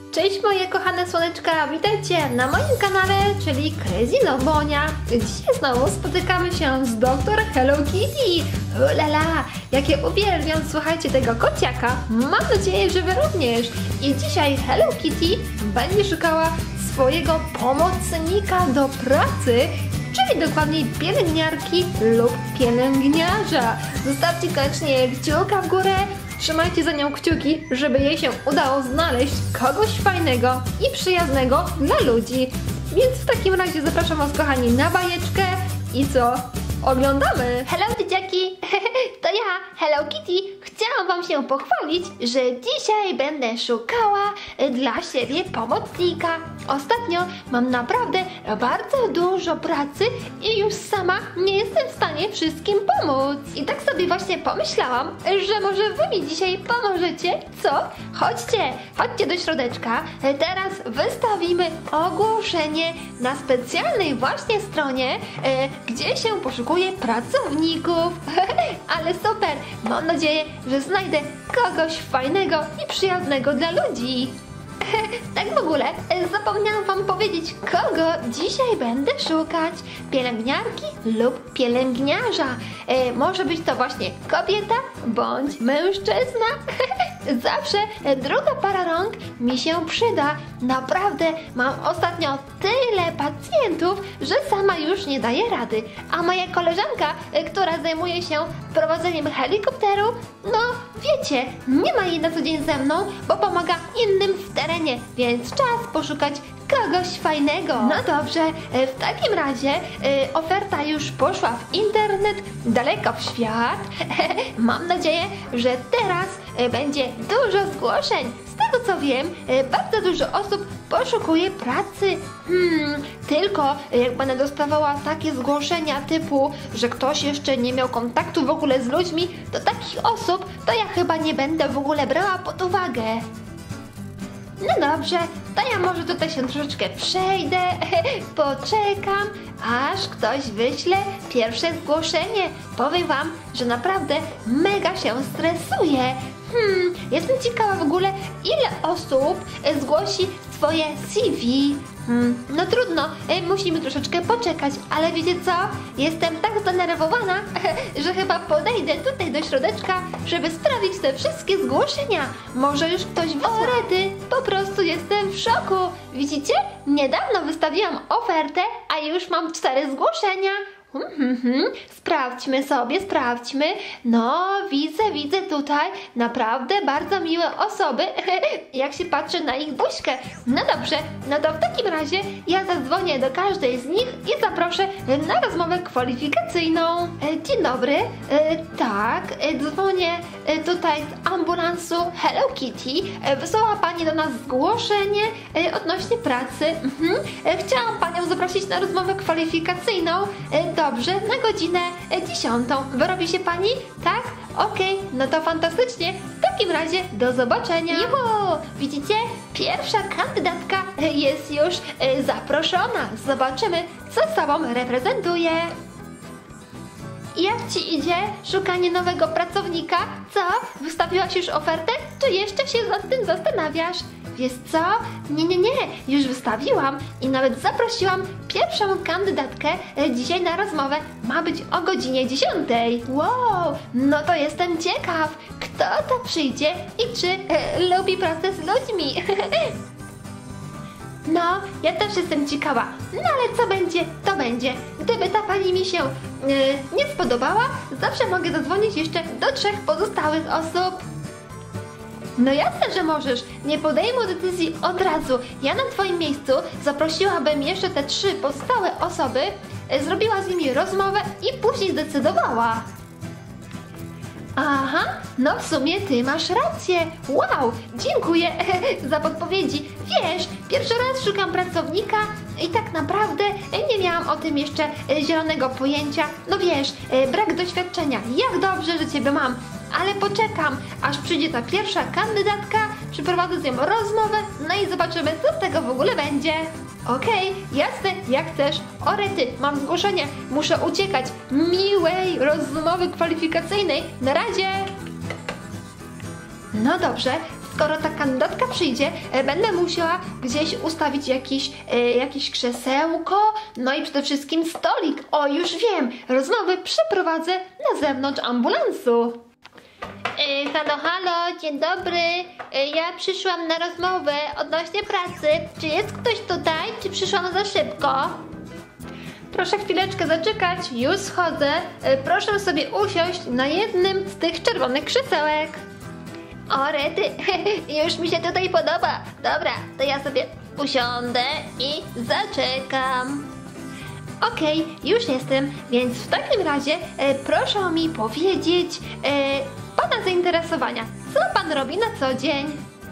Cześć moje kochane słoneczka, witajcie na moim kanale, czyli Crazy Lobonia. Dzisiaj znowu spotykamy się z Dr. Hello Kitty. Ulala, jakie uwielbiam, słuchajcie, tego kociaka. Mam nadzieję, że wy również. I dzisiaj Hello Kitty będzie szukała swojego pomocnika do pracy, czyli dokładniej pielęgniarki lub pielęgniarza. Zostawcie koniecznie kciuka w górę. Trzymajcie za nią kciuki, żeby jej się udało znaleźć kogoś fajnego i przyjaznego dla ludzi. Więc w takim razie zapraszam was, kochani, na bajeczkę i co? Oglądamy! Hello dzieciaki! To ja, Hello Kitty. Chciałam wam się pochwalić, że dzisiaj będę szukała dla siebie pomocnika. Ostatnio mam naprawdę bardzo dużo pracy i już sama nie jestem w stanie wszystkim pomóc. I tak sobie właśnie pomyślałam, że może wy mi dzisiaj pomożecie, co? Chodźcie do środeczka. Teraz wystawimy ogłoszenie na specjalnej właśnie stronie, gdzie się poszukuje pracowników. Ale super! Mam nadzieję, że znajdę kogoś fajnego i przyjaznego dla ludzi. Tak w ogóle, zapomniałam wam powiedzieć, kogo dzisiaj będę szukać. Pielęgniarki lub pielęgniarza. Może być to właśnie kobieta bądź mężczyzna. Zawsze druga para rąk mi się przyda. Naprawdę mam ostatnio tyle pacjentów, że sama już nie daję rady. A moja koleżanka, która zajmuje się prowadzeniem helikopteru, no wiecie, nie ma jej na co dzień ze mną, bo pomaga innym w terenie, więc czas poszukać kogoś fajnego. No dobrze, w takim razie oferta już poszła w internet, daleko w świat. Mam nadzieję, że teraz będzie dużo zgłoszeń. Z tego co wiem, bardzo dużo osób poszukuje pracy. Tylko jak będę dostawała takie zgłoszenia typu, że ktoś jeszcze nie miał kontaktu w ogóle z ludźmi, to takich osób to ja chyba nie będę w ogóle brała pod uwagę. No dobrze, to ja może tutaj się troszeczkę przejdę, poczekam, aż ktoś wyśle pierwsze zgłoszenie. Powiem wam, że naprawdę mega się stresuję. Jestem ciekawa w ogóle, ile osób zgłosi swoje CV. No trudno, musimy troszeczkę poczekać, ale wiecie co? Jestem tak zdenerwowana, że chyba podejdę tutaj do środeczka, żeby sprawdzić te wszystkie zgłoszenia. Może już ktoś wysłał. O rety, po prostu jestem w szoku. Widzicie? Niedawno wystawiłam ofertę, a już mam 4 zgłoszenia. Sprawdźmy sobie, sprawdźmy. No, widzę tutaj naprawdę bardzo miłe osoby, jak się patrzy na ich buźkę. No dobrze, no to w takim razie ja zadzwonię do każdej z nich i zaproszę na rozmowę kwalifikacyjną. Dzień dobry, tak, dzwonię tutaj z ambulansu Hello Kitty. Wysłała pani do nas zgłoszenie odnośnie pracy. Chciałam panią zaprosić na rozmowę kwalifikacyjną. Dobrze, na godzinę 10. Wyrobi się pani? Tak? Okej, no to fantastycznie. W takim razie do zobaczenia. Juhu! Widzicie? Pierwsza kandydatka jest już zaproszona. Zobaczymy, co sobą reprezentuje. Jak ci idzie szukanie nowego pracownika? Co? Wystawiłaś już ofertę? Czy jeszcze się nad tym zastanawiasz? Wiesz co? Nie, już wystawiłam i nawet zaprosiłam pierwszą kandydatkę dzisiaj na rozmowę. Ma być o godzinie 10. Wow, no to jestem ciekaw, kto to przyjdzie i czy lubi pracę z ludźmi. No, ja też jestem ciekawa, no ale co będzie, to będzie. Gdyby ta pani mi się nie spodobała, zawsze mogę zadzwonić jeszcze do 3 pozostałych osób. No jasne, że możesz. Nie podejmuj decyzji od razu. Ja na twoim miejscu zaprosiłabym jeszcze te 3 pozostałe osoby, zrobiła z nimi rozmowę i później zdecydowała. Aha, no w sumie ty masz rację. Wow, dziękuję za podpowiedzi. Wiesz, pierwszy raz szukam pracownika i tak naprawdę nie miałam o tym jeszcze zielonego pojęcia. No wiesz, brak doświadczenia. Jak dobrze, że ciebie mam. Ale poczekam, aż przyjdzie ta pierwsza kandydatka, przeprowadzę z nią rozmowę, no i zobaczymy, co z tego w ogóle będzie. Okej, jasne, jak chcesz. O rety, mam zgłoszenie, muszę uciekać. Miłej rozmowy kwalifikacyjnej. Na razie. No dobrze, w skoro ta kandydatka przyjdzie, będę musiała gdzieś ustawić jakieś krzesełko, no i przede wszystkim stolik. O, już wiem, rozmowy przeprowadzę na zewnątrz ambulansu. Halo, halo, dzień dobry. Ja przyszłam na rozmowę odnośnie pracy. Czy jest ktoś tutaj, czy przyszłam za szybko? Proszę chwileczkę zaczekać, już schodzę. Proszę sobie usiąść na jednym z tych czerwonych krzesełek. O rety, już mi się tutaj podoba. Dobra, to ja sobie usiądę i zaczekam. Okej, już jestem, więc w takim razie proszę mi powiedzieć pana zainteresowania. Co pan robi na co dzień?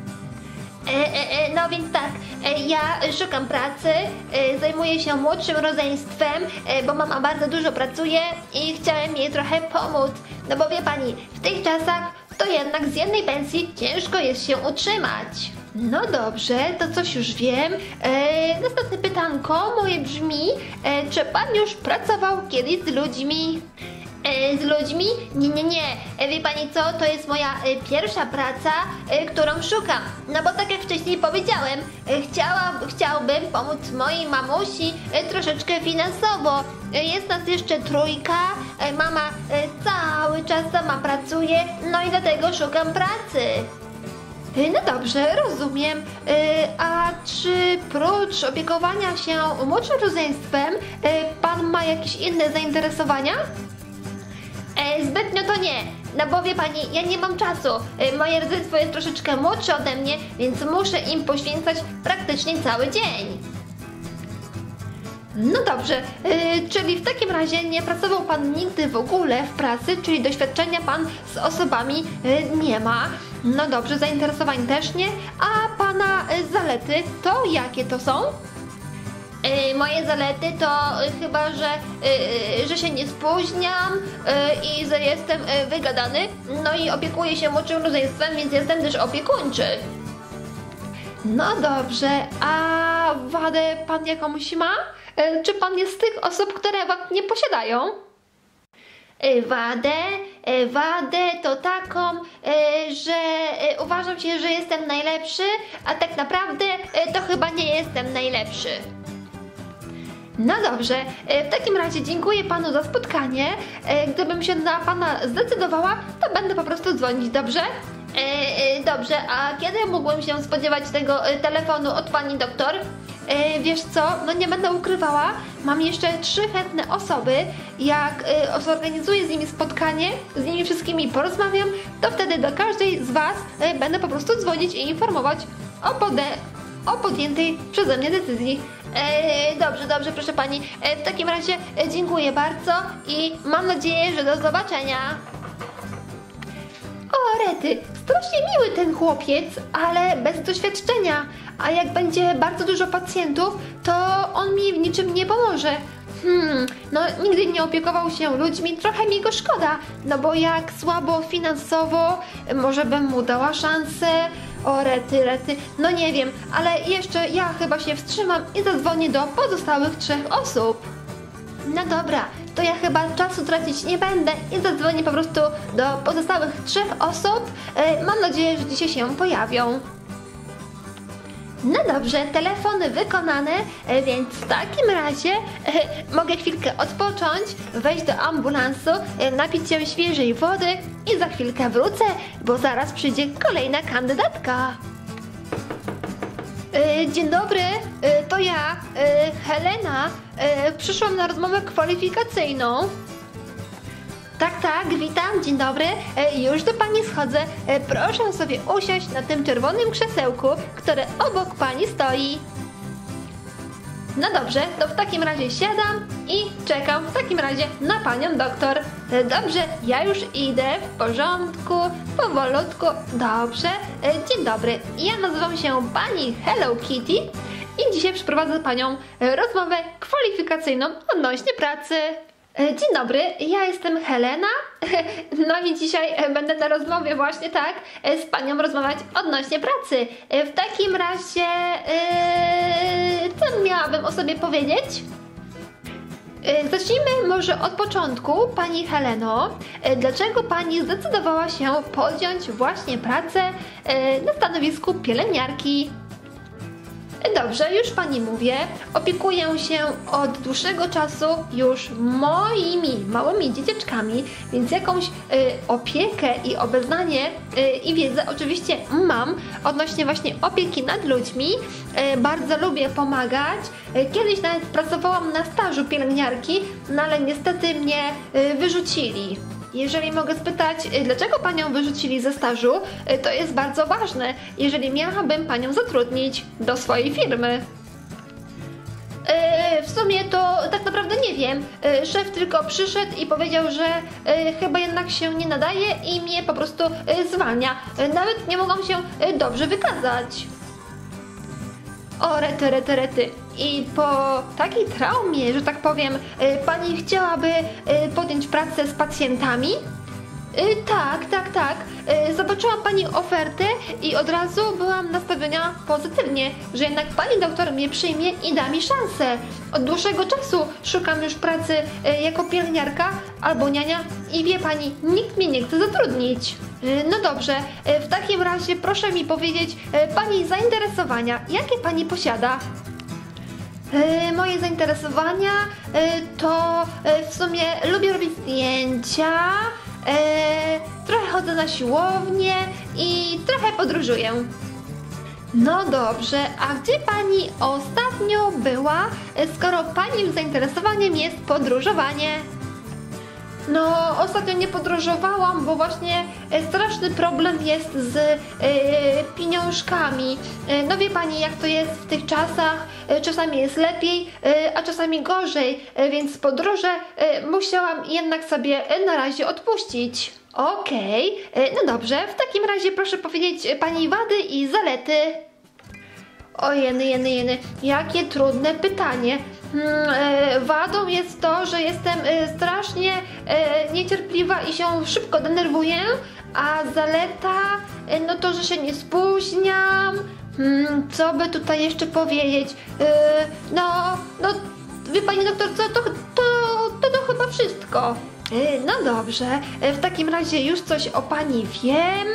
No więc tak, ja szukam pracy, zajmuję się młodszym rodzeństwem, bo mama bardzo dużo pracuje i chciałem jej trochę pomóc. No bo wie pani, w tych czasach to jednak z jednej pensji ciężko jest się utrzymać. No dobrze, to coś już wiem. Następne pytanko moje brzmi, czy pan już pracował kiedyś z ludźmi? Z ludźmi? Nie. Wie pani co? To jest moja pierwsza praca, którą szukam. No bo tak jak wcześniej powiedziałem, chciałbym pomóc mojej mamusi troszeczkę finansowo. Jest nas jeszcze trójka, mama cały czas sama pracuje, no i dlatego szukam pracy. No dobrze, rozumiem. A czy prócz opiekowania się młodszym rodzeństwem, pan ma jakieś inne zainteresowania? Zbytnio to nie, no bo wie pani, ja nie mam czasu. Moje rodzeństwo jest troszeczkę młodsze ode mnie, więc muszę im poświęcać praktycznie cały dzień. No dobrze, czyli w takim razie nie pracował pan nigdy w ogóle w pracy, czyli doświadczenia pan z osobami nie ma. No dobrze, zainteresowań też nie, a pana zalety to jakie to są? Moje zalety to chyba, że się nie spóźniam i że jestem wygadany, no i opiekuję się młodszym rodzeństwem, więc jestem też opiekuńczy. No dobrze, a wadę pan jakąś ma? Czy pan jest z tych osób, które wad nie posiadają? Wadę to taką, że uważam się, że jestem najlepszy, a tak naprawdę to chyba nie jestem najlepszy. No dobrze, w takim razie dziękuję panu za spotkanie. Gdybym się na pana zdecydowała, to będę po prostu dzwonić, dobrze? Dobrze, a kiedy mógłbym się spodziewać tego telefonu od pani doktor? Wiesz co, no nie będę ukrywała, mam jeszcze 3 chętne osoby. Jak zorganizuję z nimi spotkanie, z nimi wszystkimi porozmawiam, to wtedy do każdej z was będę po prostu dzwonić i informować o podjętej przeze mnie decyzji. Dobrze, proszę pani. W takim razie dziękuję bardzo i mam nadzieję, że do zobaczenia. O rety, strasznie miły ten chłopiec, ale bez doświadczenia. A jak będzie bardzo dużo pacjentów, to on mi w niczym nie pomoże. No nigdy nie opiekował się ludźmi, trochę mi go szkoda. No bo jak słabo finansowo, może bym mu dała szansę. O rety, no nie wiem, ale jeszcze ja chyba się wstrzymam i zadzwonię do pozostałych 3 osób. No dobra, to ja chyba czasu tracić nie będę i zadzwonię po prostu do pozostałych 3 osób. Mam nadzieję, że dzisiaj się pojawią. No dobrze, telefony wykonane, więc w takim razie mogę chwilkę odpocząć, wejść do ambulansu, napić się świeżej wody i za chwilkę wrócę, bo zaraz przyjdzie kolejna kandydatka. Dzień dobry, to ja, Helena, przyszłam na rozmowę kwalifikacyjną. Tak, witam, dzień dobry, już do pani schodzę, proszę sobie usiąść na tym czerwonym krzesełku, które obok pani stoi. No dobrze, to w takim razie siadam i czekam w takim razie na panią doktor. Dobrze, ja już idę, w porządku, powolutku, dobrze. Dzień dobry, ja nazywam się pani Hello Kitty i dzisiaj przeprowadzę panią rozmowę kwalifikacyjną odnośnie pracy. Dzień dobry, ja jestem Helena, no i dzisiaj będę na rozmowie właśnie tak z panią rozmawiać odnośnie pracy. W takim razie, co miałabym o sobie powiedzieć? Zacznijmy może od początku, pani Heleno. Dlaczego pani zdecydowała się podjąć właśnie pracę na stanowisku pielęgniarki? Dobrze, już pani mówię. Opiekuję się od dłuższego czasu już moimi małymi dzieciaczkami, więc jakąś opiekę i obeznanie i wiedzę oczywiście mam odnośnie właśnie opieki nad ludźmi. Bardzo lubię pomagać. Kiedyś nawet pracowałam na stażu pielęgniarki, no ale niestety mnie wyrzucili. Jeżeli mogę spytać, dlaczego panią wyrzucili ze stażu, to jest bardzo ważne, jeżeli miałabym panią zatrudnić do swojej firmy. W sumie to tak naprawdę nie wiem. Szef tylko przyszedł i powiedział, że chyba jednak się nie nadaje i mnie po prostu zwalnia. Nawet nie mogłam się dobrze wykazać. O, rety. I po takiej traumie, że tak powiem, pani chciałaby podjąć pracę z pacjentami? Tak. Zobaczyłam pani ofertę i od razu byłam nastawiona pozytywnie, że jednak pani doktor mnie przyjmie i da mi szansę. Od dłuższego czasu szukam już pracy jako pielęgniarka albo niania i wie pani, nikt mnie nie chce zatrudnić. No dobrze, w takim razie proszę mi powiedzieć pani zainteresowania, jakie pani posiada? Moje zainteresowania to w sumie lubię robić zdjęcia, trochę chodzę na siłownię i trochę podróżuję. No dobrze, a gdzie pani ostatnio była, skoro pani zainteresowaniem jest podróżowanie? No, ostatnio nie podróżowałam, bo właśnie straszny problem jest z pieniążkami. No wie pani, jak to jest w tych czasach, czasami jest lepiej, a czasami gorzej, więc podróże musiałam jednak sobie na razie odpuścić. Okej, no dobrze, w takim razie proszę powiedzieć pani wady i zalety. O jeny, jakie trudne pytanie. Wadą jest to, że jestem strasznie niecierpliwa i się szybko denerwuję, a zaleta, no to, że się nie spóźniam. Co by tutaj jeszcze powiedzieć? No, wie pani doktor, co to chyba wszystko. No dobrze, w takim razie już coś o pani wiem.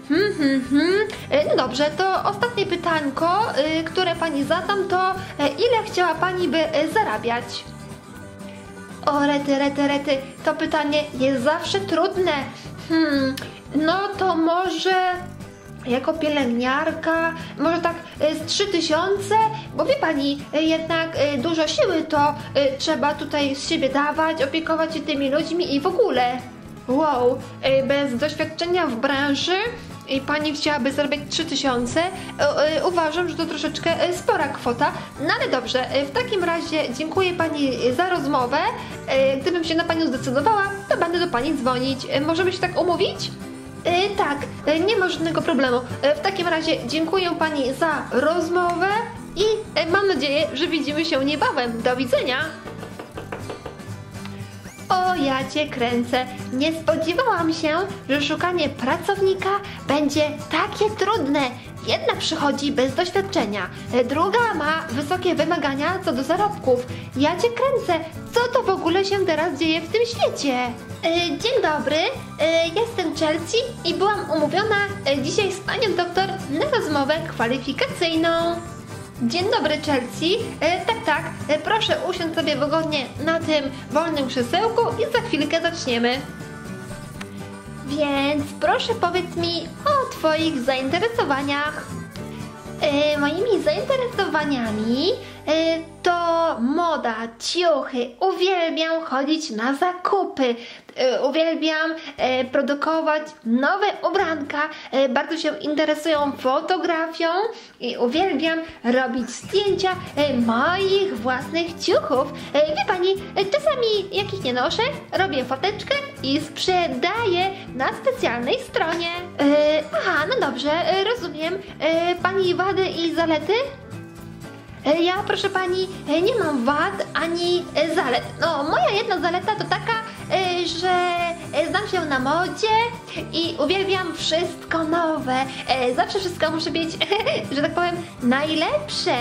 No dobrze, to ostatnie pytanko, które pani zadam, to ile chciała pani by zarabiać? O, rety, to pytanie jest zawsze trudne. No to może jako pielęgniarka, może tak z 3000, bo wie pani, jednak dużo siły to trzeba tutaj z siebie dawać, opiekować się tymi ludźmi i w ogóle. Wow, bez doświadczenia w branży i pani chciałaby zarabiać 3000, uważam, że to troszeczkę spora kwota, no ale dobrze, w takim razie dziękuję pani za rozmowę. Gdybym się na panią zdecydowała, to będę do pani dzwonić. Możemy się tak umówić? Tak, nie ma żadnego problemu. W takim razie dziękuję pani za rozmowę i mam nadzieję, że widzimy się niebawem. Do widzenia! O, ja cię kręcę. Nie spodziewałam się, że szukanie pracownika będzie takie trudne. Jedna przychodzi bez doświadczenia, druga ma wysokie wymagania co do zarobków. Ja cię kręcę. Co to w ogóle się teraz dzieje w tym świecie? Dzień dobry, jestem Chelsea i byłam umówiona dzisiaj z panią doktor na rozmowę kwalifikacyjną. Dzień dobry, Chelsea. Tak, proszę usiąść sobie wygodnie na tym wolnym krzesełku i za chwilkę zaczniemy. Więc proszę powiedz mi o twoich zainteresowaniach. Moimi zainteresowaniami to moda, ciuchy, uwielbiam chodzić na zakupy, uwielbiam produkować nowe ubranka, bardzo się interesuję fotografią i uwielbiam robić zdjęcia moich własnych ciuchów. Wie pani, czasami jak ich nie noszę, robię foteczkę i sprzedaję na specjalnej stronie. Aha, no dobrze, rozumiem. Pani wady i zalety? Ja, proszę pani, nie mam wad ani zalet. No, moja jedna zaleta to taka, że znam się na modzie i uwielbiam wszystko nowe. Zawsze wszystko muszę mieć, że tak powiem, najlepsze.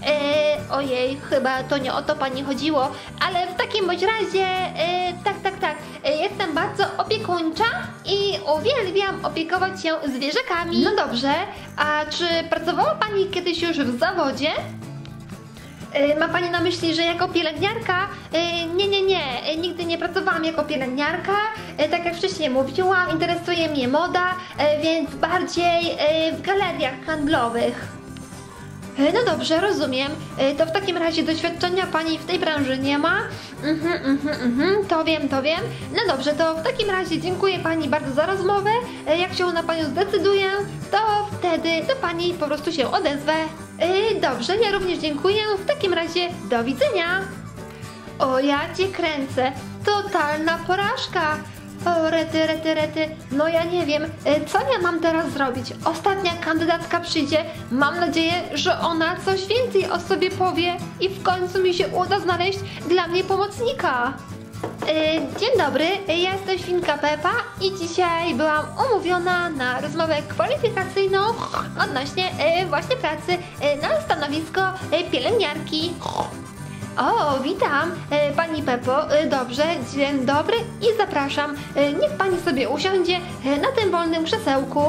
Ojej, chyba to nie o to pani chodziło, ale w takim bądź razie, tak. Jestem bardzo opiekuńcza i uwielbiam opiekować się zwierzakami. No dobrze, a czy pracowała pani kiedyś już w zawodzie? Ma pani na myśli, że jako pielęgniarka? Nie, nigdy nie pracowałam jako pielęgniarka. Tak jak wcześniej mówiłam, interesuje mnie moda, więc bardziej w galeriach handlowych. No dobrze, rozumiem. To w takim razie doświadczenia pani w tej branży nie ma? To wiem. No dobrze, to w takim razie dziękuję pani bardzo za rozmowę. Jak się na panią zdecyduję, to wtedy do pani po prostu się odezwę. Dobrze, ja również dziękuję. W takim razie do widzenia. O, ja cię kręcę. Totalna porażka. O, rety. No ja nie wiem, co ja mam teraz zrobić? Ostatnia kandydatka przyjdzie. Mam nadzieję, że ona coś więcej o sobie powie i w końcu mi się uda znaleźć dla mnie pomocnika. Dzień dobry, ja jestem Świnka Pepa i dzisiaj byłam umówiona na rozmowę kwalifikacyjną odnośnie właśnie pracy na stanowisko pielęgniarki. O, witam pani Pepo, dobrze, dzień dobry i zapraszam, niech pani sobie usiądzie na tym wolnym krzesełku.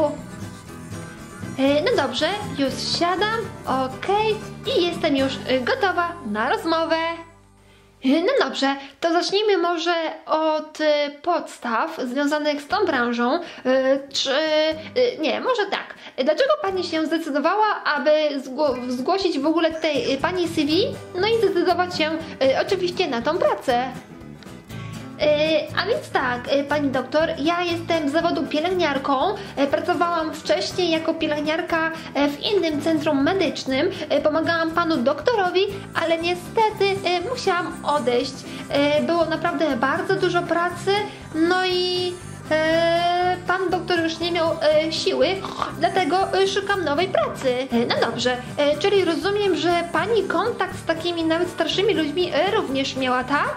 No dobrze, już siadam, okej, i jestem już gotowa na rozmowę. No dobrze, to zacznijmy może od podstaw związanych z tą branżą, nie, może tak. Dlaczego pani się zdecydowała, aby zgłosić w ogóle tutaj pani CV, no i zdecydować się oczywiście na tą pracę? A więc tak, pani doktor, ja jestem z zawodu pielęgniarką, pracowałam wcześniej jako pielęgniarka w innym centrum medycznym, pomagałam panu doktorowi, ale niestety musiałam odejść. Było naprawdę bardzo dużo pracy, no i pan doktor już nie miał siły, dlatego szukam nowej pracy. No dobrze, czyli rozumiem, że pani kontakt z takimi nawet starszymi ludźmi również miała, tak?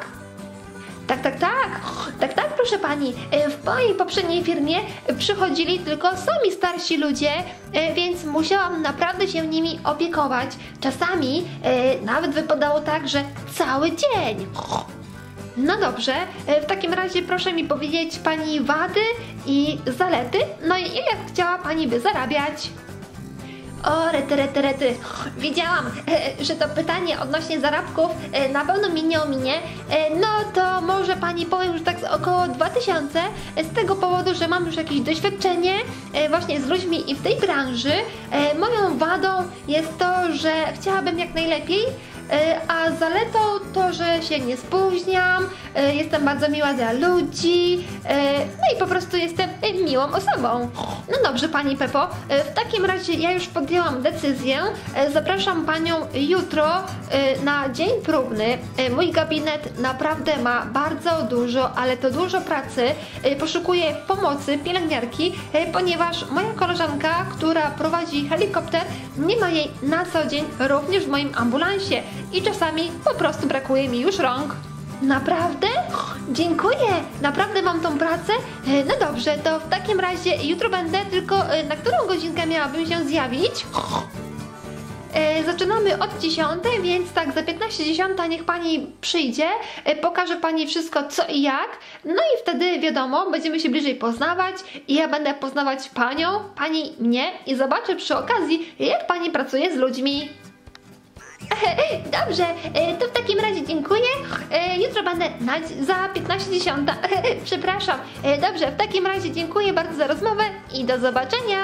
Tak, proszę pani. W mojej poprzedniej firmie przychodzili tylko sami starsi ludzie, więc musiałam naprawdę się nimi opiekować. Czasami nawet wypadało tak, że cały dzień. No dobrze, w takim razie proszę mi powiedzieć pani wady i zalety, no i ile chciała pani by zarabiać? O, rety. Wiedziałam, że to pytanie odnośnie zarobków na pewno mi nie ominie. No to może pani powiem, że tak z około 2000, z tego powodu, że mam już jakieś doświadczenie właśnie z ludźmi i w tej branży. Moją wadą jest to, że chciałabym jak najlepiej, a zaletą to, że się nie spóźniam, jestem bardzo miła dla ludzi, no i po prostu jestem miłą osobą. No dobrze pani Pepo, w takim razie ja już podjęłam decyzję, zapraszam panią jutro na dzień próbny. Mój gabinet naprawdę ma bardzo dużo, ale to dużo pracy. Poszukuję pomocy pielęgniarki, ponieważ moja koleżanka, która prowadzi helikopter, nie ma jej na co dzień również w moim ambulansie i czasami po prostu brakuje mi już rąk. Naprawdę? Dziękuję! Naprawdę mam tą pracę? No dobrze, to w takim razie jutro będę, tylko na którą godzinkę miałabym się zjawić? Zaczynamy od 10, więc tak za 15:10 niech pani przyjdzie, pokaże pani wszystko co i jak, no i wtedy wiadomo, będziemy się bliżej poznawać i ja będę poznawać panią, pani mnie i zobaczę przy okazji, jak pani pracuje z ludźmi. Dobrze, to w takim razie dziękuję. Jutro będę za 15:10. Przepraszam. Dobrze, w takim razie dziękuję bardzo za rozmowę i do zobaczenia.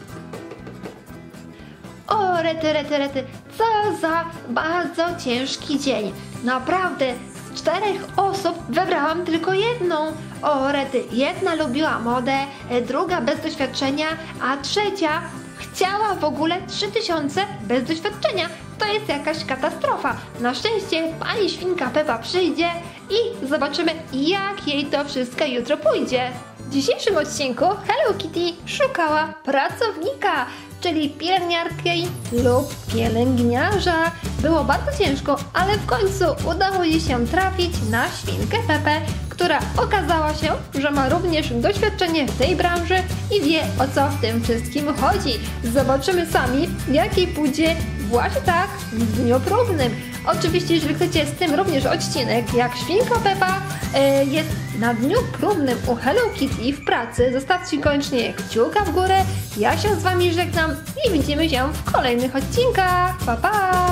O, rety. Co za bardzo ciężki dzień. Naprawdę, z 4 osób wybrałam tylko jedną. O, rety, jedna lubiła modę, druga bez doświadczenia, a trzecia chciała w ogóle 3000 bez doświadczenia. To jest jakaś katastrofa. Na szczęście pani Świnka Pepa przyjdzie i zobaczymy, jak jej to wszystko jutro pójdzie. W dzisiejszym odcinku Hello Kitty szukała pracownika, czyli pielęgniarki lub pielęgniarza. Było bardzo ciężko, ale w końcu udało jej się trafić na Świnkę Pepę, która okazała się, że ma również doświadczenie w tej branży i wie, o co w tym wszystkim chodzi. Zobaczymy sami, jak jej pójdzie Właśnie tak, w dniu próbnym. Oczywiście, jeżeli chcecie z tym również odcinek, jak Świnka Peppa jest na dniu próbnym u Hello Kitty w pracy, zostawcie koniecznie kciuka w górę. Ja się z wami żegnam i widzimy się w kolejnych odcinkach. Pa, pa!